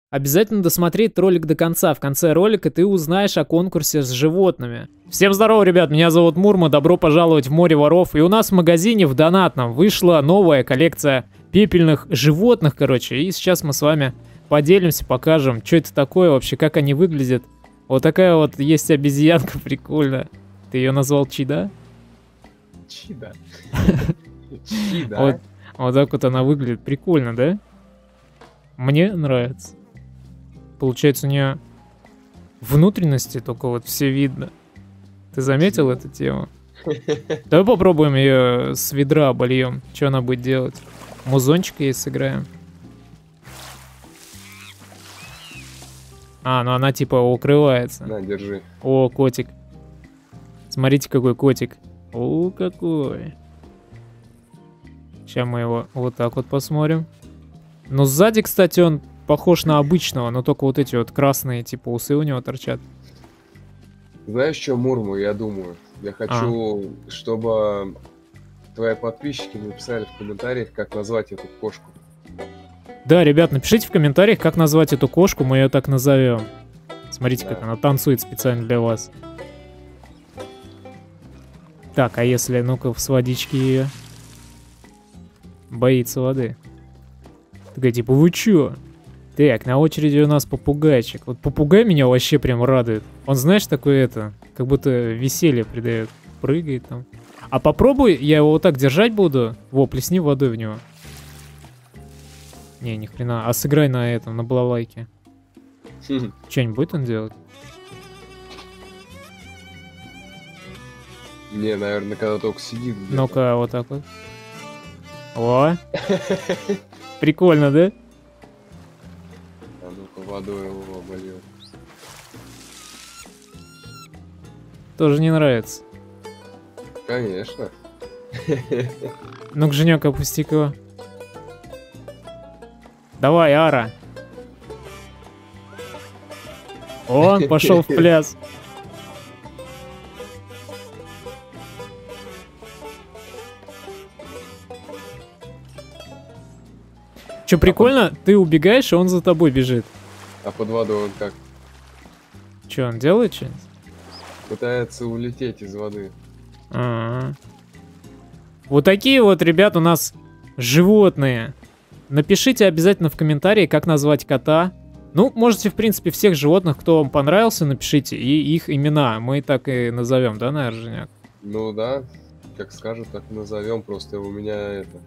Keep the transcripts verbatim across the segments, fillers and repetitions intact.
Обязательно досмотреть ролик до конца. В конце ролика ты узнаешь о конкурсе с животными. Всем здорово, ребят, меня зовут Мурма, добро пожаловать в море воров. И у нас в магазине в донатном вышла новая коллекция пепельных животных, короче. И сейчас мы с вами поделимся, покажем, что это такое вообще, как они выглядят. Вот такая вот есть обезьянка, прикольно. Ты ее назвал Чида? Чида. Вот, вот так вот она выглядит, прикольно, да? Мне нравится. Получается, у нее внутренности только вот все видно. Ты заметил эту тему? Давай попробуем ее с ведра обольем. Что она будет делать? Музончик ей сыграем. А, ну она типа укрывается. На, держи. О, котик. Смотрите, какой котик. О, какой. Сейчас мы его вот так вот посмотрим. Но сзади, кстати, он похож на обычного, но только вот эти вот красные, типа, усы у него торчат. Знаешь, что, Мурму, я думаю? Я хочу, а. чтобы твои подписчики написали в комментариях, как назвать эту кошку. Да, ребят, напишите в комментариях, как назвать эту кошку, мы ее так назовем. Смотрите, да. Как она танцует специально для вас. Так, а если, ну-ка, с водички ее... Боится воды. Такая, типа, вы чё? Так, на очереди у нас попугайчик. Вот попугай меня вообще прям радует. Он, знаешь, такое это, как будто веселье придает. Прыгает там. А попробуй, я его вот так держать буду. Во, плесни водой в него. Не, ни хрена. А сыграй на этом, на балалайке. Что-нибудь будет он делать? Не, наверное, когда только сидит. Ну-ка, вот так вот. О! Прикольно, да? А ну-ка, водой его обольем. Тоже не нравится. Конечно. Ну-ка, Женек, опусти-ка его. Давай, Ара. О, пошел в пляс. Че, прикольно, ты убегаешь, и он за тобой бежит. А под водой он как? Че, он делает что-нибудь? Пытается улететь из воды. А-а-а. Вот такие вот, ребят, у нас животные. Напишите обязательно в комментарии, как назвать кота. Ну, можете, в принципе, всех животных, кто вам понравился, напишите, и их имена. Мы так и назовем, да, наверное, Женяк? Ну да, как скажут, так и назовем. Просто у меня это...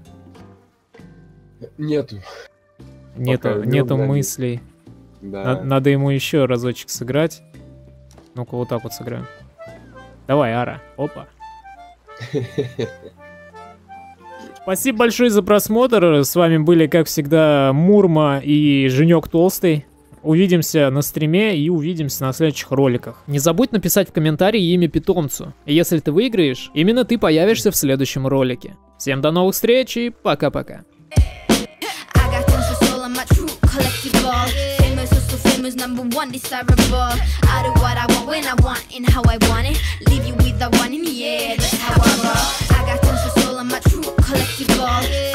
Нету. Нету, нету мыслей. Да. Надо, надо ему еще разочек сыграть. Ну-ка, вот так вот сыграем. Давай, Ара. Опа. Спасибо большое за просмотр. С вами были, как всегда, Мурма и Женек Толстый. Увидимся на стриме и увидимся на следующих роликах. Не забудь написать в комментарии имя питомцу. И если ты выиграешь, именно ты появишься в следующем ролике. Всем до новых встреч и пока-пока. Famous number one desirable. I do what I want when I want and how I want it. Leave you with the one in the air. That's how I roll. I got tons of soul. I'm a true collectible.